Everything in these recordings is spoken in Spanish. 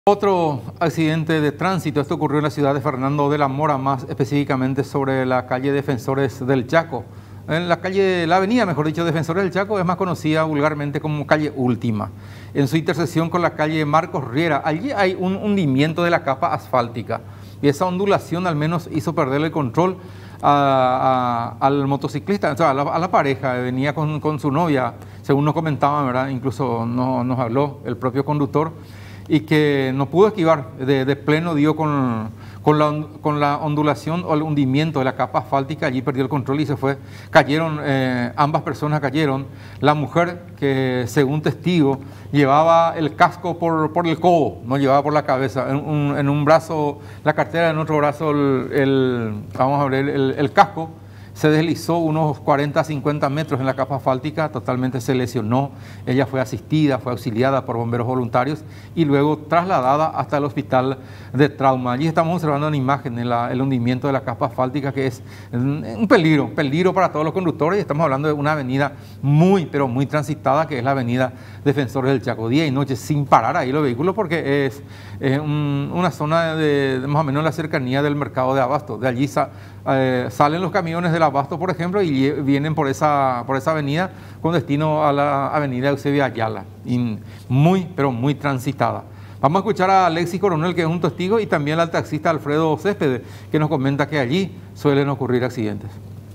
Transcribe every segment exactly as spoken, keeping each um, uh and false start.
Otro accidente de tránsito, esto ocurrió en la ciudad de Fernando de la Mora, más específicamente sobre la calle Defensores del Chaco. En la calle, la avenida, mejor dicho, Defensores del Chaco es más conocida vulgarmente como calle Última. En su intersección con la calle Marcos Riera, allí hay un hundimiento de la capa asfáltica y esa ondulación al menos hizo perder el control a, a, al motociclista, o sea, a, la, a la pareja, venía con, con su novia, según nos comentaban, ¿verdad? Incluso no, nos habló el propio conductor, y que no pudo esquivar, de, de pleno dio con, con, la, con la ondulación o el hundimiento de la capa asfáltica, allí perdió el control y se fue. Cayeron, eh, ambas personas cayeron. La mujer, que según testigo, llevaba el casco por, por el codo, no llevaba por la cabeza, en un, en un brazo la cartera, en otro brazo el, el vamos a ver, el, el casco. Se deslizó unos cuarenta a cincuenta metros en la capa asfáltica, totalmente se lesionó. Ella fue asistida, fue auxiliada por bomberos voluntarios y luego trasladada hasta el hospital de trauma. Allí estamos observando en imagen el, el hundimiento de la capa asfáltica, que es un peligro, peligro para todos los conductores. Y estamos hablando de una avenida muy, pero muy transitada, que es la avenida Defensores del Chaco. Día y noche sin parar ahí los vehículos, porque es, es un, una zona de, de más o menos la cercanía del mercado de abasto. De allí sa, eh, salen los camiones del abasto, por ejemplo, y vienen por esa, por esa avenida con destino a la avenida Eusebio Ayala. Y muy, pero muy transitada. Vamos a escuchar a Alexis Coronel, que es un testigo, y también al taxista Alfredo Céspedes, que nos comenta que allí suelen ocurrir accidentes.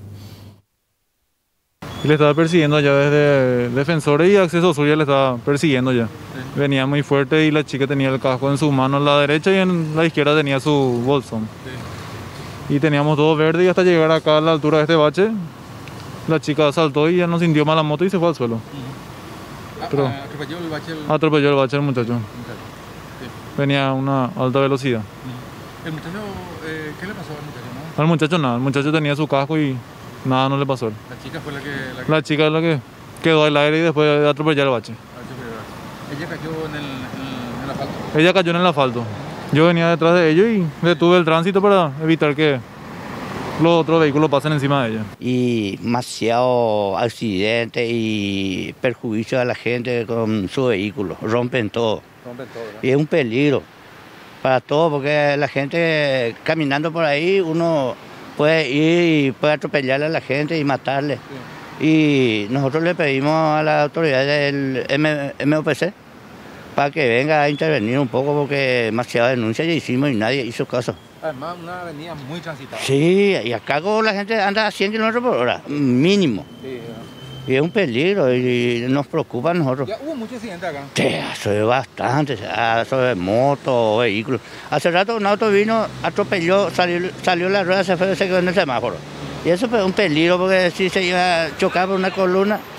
Le estaba persiguiendo allá desde Defensores y Acceso Sur, ya le estaba persiguiendo ya. Sí. Venía muy fuerte y la chica tenía el casco en su mano en la derecha y en la izquierda tenía su bolsón. Sí. Y teníamos todo verde y hasta llegar acá a la altura de este bache, la chica saltó y ya no sintió más la moto y se fue al suelo. Uh-huh. Pero ¿Atropelló el bache? El... Atropelló el bache el muchacho. Sí. Venía a una alta velocidad. Uh-huh. ¿El muchacho, eh, qué le pasó al muchacho? ¿No? Al muchacho nada, el muchacho tenía su casco y nada, no le pasó. ¿La chica fue la que...? La, que... la chica es la que quedó al aire y después de atropellar el bache. ¿Ella cayó en el, en el asfalto? Ella cayó en el asfalto. Yo venía detrás de ellos y detuve el tránsito para evitar que los otros vehículos pasen encima de ella. Y demasiado accidente y perjuicio a la gente con su vehículo. Rompen todo. Rompen todo, ¿verdad? Y es un peligro para todos, porque la gente caminando por ahí, uno puede ir y puede atropellarle a la gente y matarle. Sí. Y nosotros le pedimos a la autoridad del M O P C para que venga a intervenir un poco, porque demasiadas denuncias ya hicimos y nadie hizo caso. Además, una avenida muy transitada. Sí, y acá la gente anda a cien kilómetros por hora, mínimo. Sí, y es un peligro y nos preocupa a nosotros. ¿Ya hubo muchos accidentes acá? Sí, eso es bastante, eso es motos, vehículos. Hace rato un auto vino, atropelló, salió, salió la rueda, se fue, se quedó en el semáforo. Y eso es un peligro, porque si se iba a chocar por una columna,